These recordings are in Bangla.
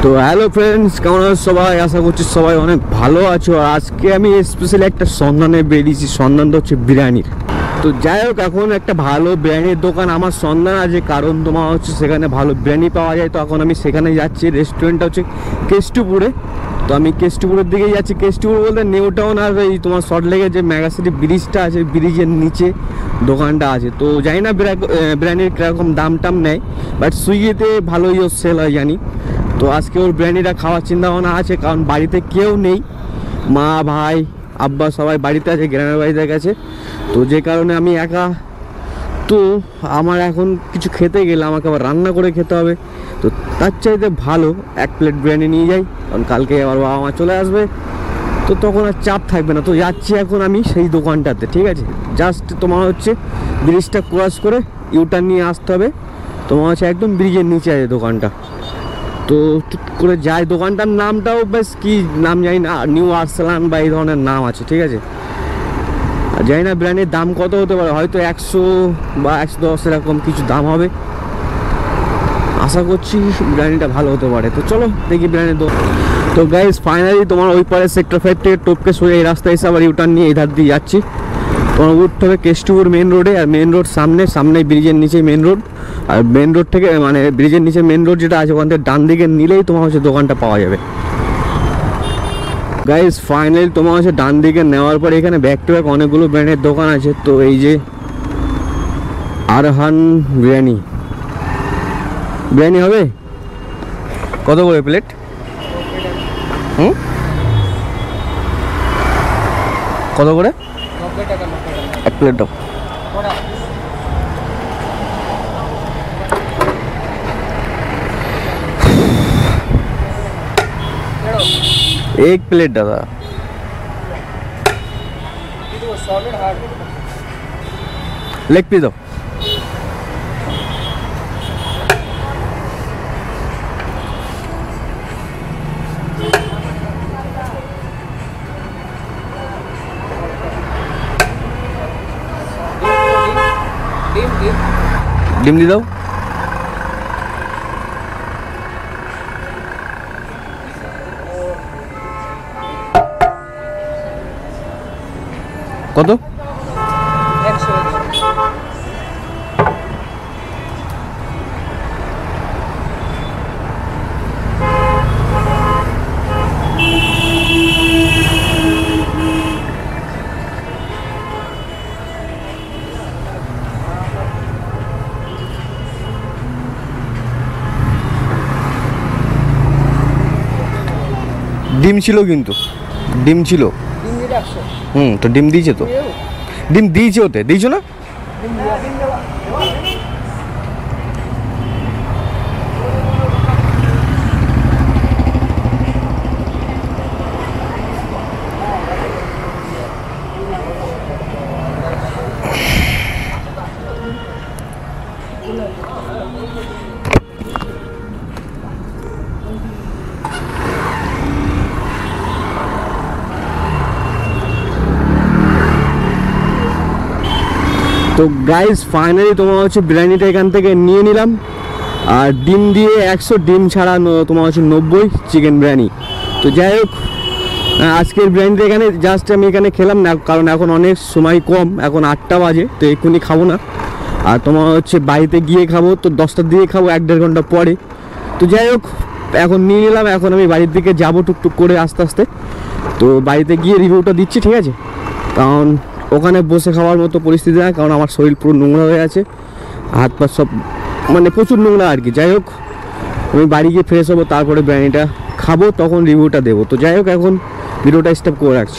তো হ্যালো ফ্রেন্ডস, কেমন আছো সবাই? আশা করছি সবাই অনেক ভালো আছো। আজকে আমি স্পেশালি একটা সন্ধানে বেরিয়েছি। সন্ধানটা হচ্ছে বিরিয়ানির। তো যাই হোক, এখন একটা ভালো বিরিয়ানির দোকান আমার সন্ধান আছে, কারণ তোমার হচ্ছে সেখানে ভালো বিরিয়ানি পাওয়া যায়। তো এখন আমি সেখানে যাচ্ছি। রেস্টুরেন্টটা হচ্ছে কেষ্টপুরে। তো আমি কেষ্টপুরের দিকেই যাচ্ছি। কেষ্টপুর বলতে নিউ টাউন আর এই তোমার সল্টলেকের যে মেগাসিটি ব্রিজটা আছে, ব্রিজের নিচে দোকানটা আছে। তো জানি না বিরিয়ানির কীরকম দাম টাম নেয়, বাট সুইগিতে ভালোই সেল হয় জানি। তো আজকে ওর বিরিয়ানিটা খাওয়ার চিন্তা ভাবনা আছে, কারণ বাড়িতে কেউ নেই। মা, ভাই, আব্বা সবাই বাড়িতে আছে, গ্রামের বাড়িতে গেছে। তো যে কারণে আমি একা। তো আমার এখন কিছু খেতে গেলে আমাকে আবার রান্না করে খেতে হবে। তো তার চাইতে ভালো এক প্লেট বিরিয়ানি নিয়ে যাই, কারণ কালকে আবার বাবা মা চলে আসবে। তো তখন আর চাপ থাকবে না। তো যাচ্ছি এখন আমি সেই দোকানটাতে, ঠিক আছে? জাস্ট তোমার হচ্ছে ব্রিজটা ক্রস করে ইউটার্ন নিয়ে আসতে হবে। তোমার হচ্ছে একদম ব্রিজের নিচে আছে দোকানটা। তো টুক করে যাই। দোকানটার নামটাও বেশ কি নাম জানি না, নিউ আর্সেলান বা এই ধরনের নাম আছে, ঠিক আছে? জানি না বিরিয়ানির দাম কত হতে পারে, হয়তো 100 বা 110 এরকম কিছু দাম হবে। আশা করছি বিরিয়ানিটা ভালো হতে পারে। তো চলো দেখি বিরিয়ানির দোকান। তো গাইজ ফাইনালি তোমার ওই পারে সেক্টর 5 থেকে টপকে সোজা এই রাস্তায় এসে আবার ইউটার্ন নিয়ে এই ধার দিয়ে যাচ্ছি। তোমার উঠতে হবে কেষ্টপুর মেন রোডে। আর মেন রোড সামনে ব্রিজের নিচে মেন রোড। আর মেন রোড থেকে মানে ব্রিজের নিচে মেন রোড যেটা আছে, ওখান থেকে ডান দিকে নিলেই তোমার হচ্ছে দোকানটা পাওয়া যাবে। গাইজ ফাইনালি তোমার হচ্ছে ডান দিকে নেওয়ার পরে এখানে ব্যাক টু ব্যাক অনেকগুলো ব্র্যান্ডের দোকান আছে। তো এই যে আরহান বিরিয়ানি হবে কত করে প্লেট? কত করে? 90 টাকা এক প্লেট দাও। एक प्लेट दादा। लेग पीस दो। ডিম দিয়ে দাও। কত? 100। ডিম ছিল, কিন্তু ডিম ছিল। তো ডিম দিয়েছে, তো ডিম দিয়েছে, ওতে দিয়েছো না? তো গাইজ ফাইনালি তোমার হচ্ছে বিরিয়ানিটা এখান থেকে নিয়ে নিলাম। আর ডিম দিয়ে 100, ডিম ছাড়া তোমার হচ্ছে 90 চিকেন বিরিয়ানি। তো যাই হোক, আজকের বিরিয়ানিটা এখানে জাস্ট আমি এখানে খেলাম না, কারণ এখন অনেক সময় কম, এখন 8টা বাজে। তো এক্ষুনি খাবো না, আর তোমার হচ্ছে বাড়িতে গিয়ে খাবো। তো 10টার দিকে খাবো, 1-1.5 ঘন্টা পরে। তো যাই হোক, এখন নিয়ে নিলাম। এখন আমি বাড়ির দিকে যাবো টুকটুক করে আস্তে আস্তে। তো বাড়িতে গিয়ে রিভিউটা দিচ্ছি, ঠিক আছে? কারণ ওখানে বসে খাওয়ার মতো পরিস্থিতি না, কারণ আমার শরীর পুরো নোংরা হয়ে আছে, হাত পা সব মানে প্রচুর নোংরা আর কি। যাই হোক, আমি বাড়ি গিয়ে ফ্রেশ হবো, তারপরে বিরিয়ানিটা খাবো, তখন রিভিউটা দেবো। তো যাই হোক, এখন ভিডিওটা স্টপ করে রাখছি।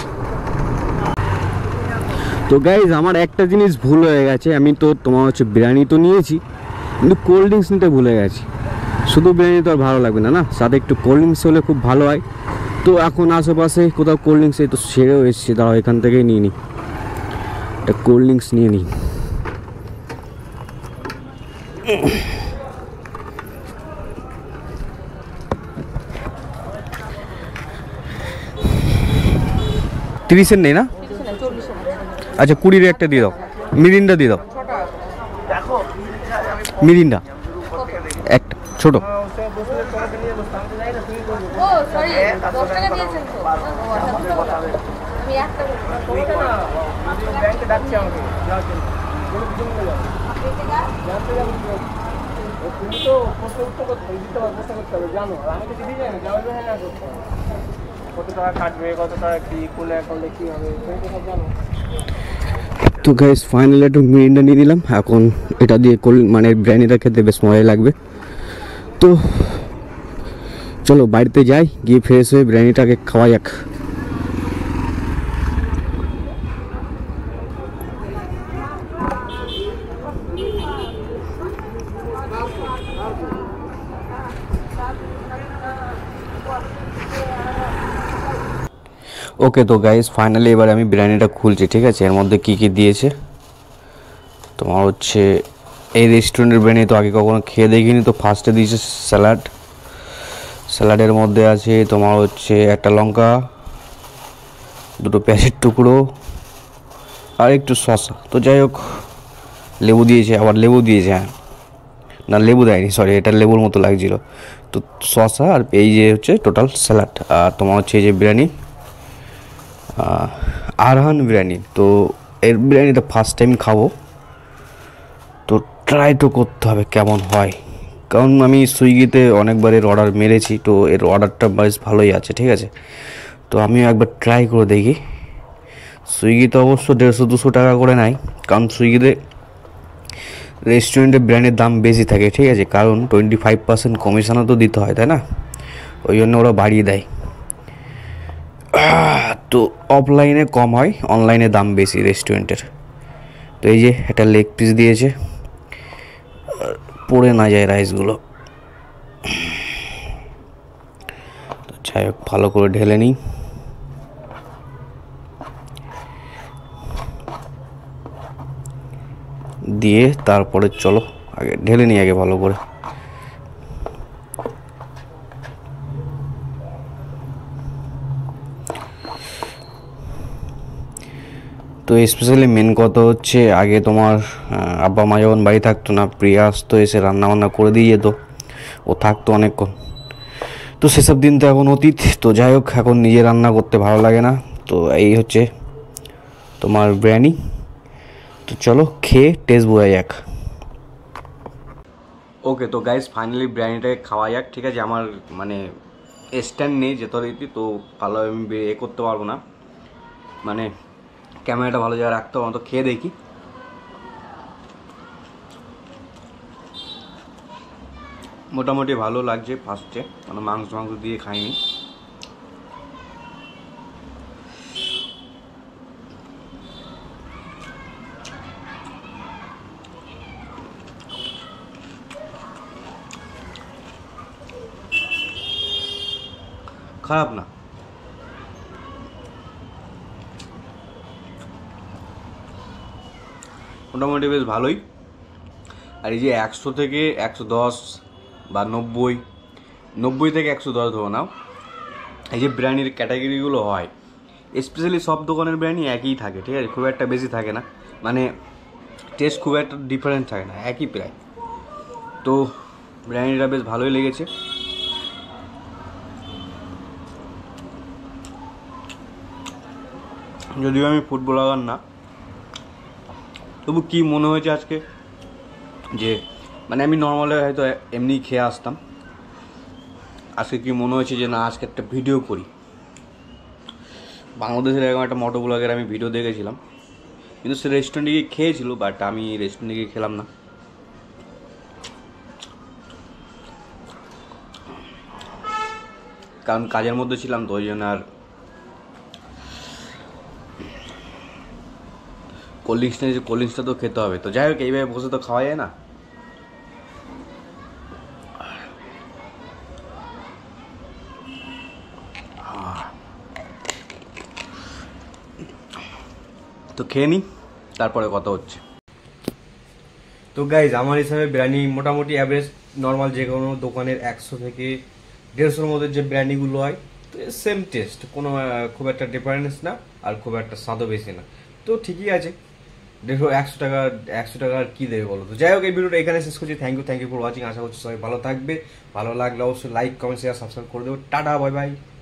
তো গাইজ আমার একটা জিনিস ভুল হয়ে গেছে। আমি তো তোমার হচ্ছে বিরিয়ানি তো নিয়েছি, কিন্তু কোল্ড ড্রিঙ্কস নিতে ভুলে গেছি। শুধু বিরিয়ানি তো আর ভালো লাগবে না, না, সাথে একটু কোল্ড ড্রিঙ্কস হলে খুব ভালো হয়। তো এখন আশেপাশে কোথাও কোল্ড ড্রিঙ্কস এই তো সেরেও এসেছে, দাঁড়াও এখান থেকেই নিয়ে নিই, একটা কোল্ড ড্রিঙ্কস নিয়ে নিই। 30-এর নেই না? আচ্ছা 20-এর একটা দিয়ে দাও। মিরিন্ডা দিয়ে দাও, মিরিন্ডা একটা ছোট। জানো আমি তো দিদি জানি কত টাকা কাটবে, কত টাকা কি কোন অ্যাকাউন্টে কি হবে সব জানো। তো গাইস ফাইনালি একটু মিরিন্ডা নিয়ে নিলাম। এখন এটা দিয়ে মানে বিরিয়ানিটা খেতে বেশ মজাই লাগবে। তো চলো বাড়িতে যাই, গিয়ে ফ্রেশ হয়ে বিরিয়ানিটাকে খাওয়া যাক। ওকে তো গাইস ফাইনালি এবার আমি বিরিয়ানিটা খুলছি, ঠিক আছে। এর মধ্যে কী কী দিয়েছে তোমার হচ্ছে, এই রেস্টুরেন্টের বিরিয়ানি তো আগে কখনো খেয়ে দেখিনি। তো ফার্স্টে দিয়েছে স্যালাড, স্যালাডের মধ্যে আছে তোমার হচ্ছে একটা লঙ্কা, দুটো পেঁয়াজের টুকরো আর একটু শসা। তো যাই হোক লেবু দিয়েছে, আবার লেবু দিয়েছে, হ্যাঁ না লেবু দেয়নি, সরি, এটা লেবুর মতো লাগছিল। তো শসা আর এই যে হচ্ছে টোটাল স্যালাড। আর তোমার হচ্ছে এই যে বিরিয়ানি, আরহান বিরিয়ানি। তো এর বিরিয়ানিটা ফার্স্ট টাইম খাবো, তো ট্রাই তো করতে হবে কেমন হয়, কারণ আমি সুইগিতে অনেকবার এর অর্ডার মেরেছি। তো এর অর্ডারটা বেশ ভালোই আছে, ঠিক আছে। তো আমিও একবার ট্রাই করে দেখি। সুইগিতে অবশ্য 150-200 টাকা করে নেয়, কারণ সুইগিতে রেস্টুরেন্টে বিরিয়ানির দাম বেশি থাকে, ঠিক আছে, কারণ 25% কমিশনও তো দিতে হয়, তাই না, ওই জন্য ওরা বাড়িয়ে দেয়। তো অফলাইনে কম হয়, অনলাইনে দাম বেশি রেস্টুরেন্টের। তো এই যে একটা লেগ পিস দিয়েছে, পড়ে না যায় রাইসগুলো। তো যাই হোক ভালো করে ঢেলে নিই। দিয়ে তারপরে চলো আগে ঢেলে নিই আগে ভালো করে। তো স্পেশালি মেন কথা হচ্ছে, আগে তোমার আব্বা মা যখন বাড়ি থাকতো না, প্রিয়া আসতো, এসে রান্না বান্না করে দিয়ে যেত, ও থাকতো অনেকক্ষণ। তো সেসব দিন তো এখন অতীত। তো যাই হোক এখন নিজে রান্না করতে ভালো লাগে না। তো এই হচ্ছে তোমার বিরিয়ানি। তো চলো খেয়ে টেস্ট বোঝা যাক। ওকে তো গাইস ফাইনালি বিরিয়ানিটাকে খাওয়া যাক, ঠিক আছে। আমার মানে স্ট্যান্ড নেই যথারীতি, তো ভালোভাবে আমি করতে পারবো না, মানে ক্যামেরাটা ভালো জায়গায় রাখতে পারবো না। তো খেয়ে দেখি। মোটামুটি ভালো লাগছে ফার্স্টে, মানে মাংস দিয়ে খাইনি। খারাপ না, মোটামুটি বেশ ভালোই। আর এই যে 100 থেকে 110 বা 90 থেকে 110 ধরো নাও, এই যে বিরিয়ানির ক্যাটাগরিগুলো হয়, স্পেশালি সব দোকানের বিরিয়ানি একই থাকে, ঠিক আছে, খুব একটা বেশি থাকে না, মানে টেস্ট খুব একটা ডিফারেন্স থাকে না, একই প্রায়। তো বিরিয়ানিটা বেশ ভালোই লেগেছে। যদিও আমি ফুড ব্লগার না, তবু কি মনে হয়েছে আজকে, যে মানে আমি নর্মালি হয়তো এমনি খেয়ে আসতাম, আজকে কি মনে হয়েছে যে না আজকে একটা ভিডিও করি। বাংলাদেশের এরকম একটা মোটো ব্লগের আমি ভিডিও দেখেছিলাম, কিন্তু সে রেস্টুরেন্টে গিয়ে খেয়েছিল, বাট আমি রেস্টুরেন্টে গিয়ে খেলাম না, কারণ কাজের মধ্যে ছিলাম, তো ওই জন্য। আর কোল্ড ড্রিঙ্কসটা তো খেতে হবে। তো যাই হোক এইভাবে বসে তো খাওয়া যায় না। তো খেয়ে নিই, তারপরে কথা হচ্ছে। তো গাইজ আমার হিসাবে বিরিয়ানি মোটামুটি অ্যাভারেজ নর্মাল যে কোনো দোকানের 100 থেকে 150-এর মধ্যে যে বিরিয়ানিগুলো হয়, তো সেম টেস্ট, কোনো খুব একটা ডিফারেন্স না, আর খুব একটা স্বাদও বেশি না। তো ঠিকই আছে, দেখো 100 টাকা আর কি দেবে বলো। তো যাই হোক এই ভিডিওটা এখানে শেষ করছি। Thank you for watching. আশা করছি সবাই ভালো থাকবে, ভালো লাগলে অবশ্যই লাইক, কমেন্ট, শেয়ার, সাবস্ক্রাইব করে দেবো। Tata, bye by.